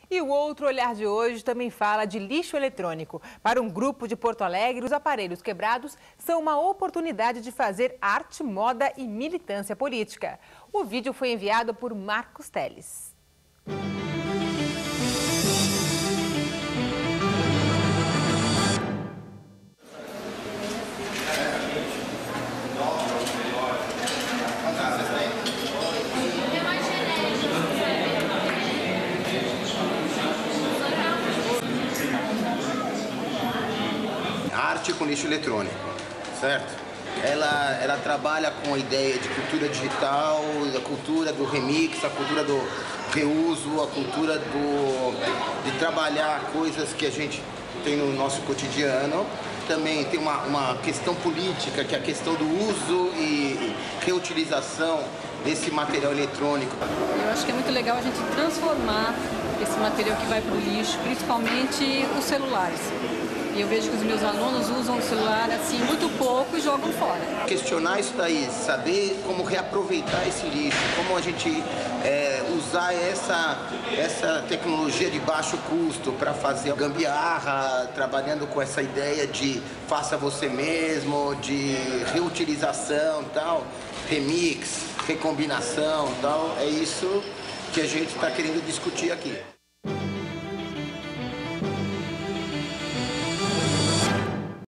E o Outro Olhar de hoje também fala de lixo eletrônico. Para um grupo de Porto Alegre, os aparelhos quebrados são uma oportunidade de fazer arte, moda e militância política. O vídeo foi enviado por Marcos Teles. Arte com lixo eletrônico, certo? Ela trabalha com a ideia de cultura digital, a cultura do remix, a cultura do reuso, a cultura de trabalhar coisas que a gente tem no nosso cotidiano. Também tem uma questão política, que é a questão do uso e reutilização desse material eletrônico. Eu acho que é muito legal a gente transformar esse material que vai para o lixo, principalmente os celulares. E eu vejo que os meus alunos usam o celular assim muito pouco e jogam fora. Questionar isso daí, saber como reaproveitar esse lixo, como a gente usar essa tecnologia de baixo custo para fazer gambiarra, trabalhando com essa ideia de faça você mesmo, de reutilização, tal, remix, recombinação, tal. É isso que a gente está querendo discutir aqui.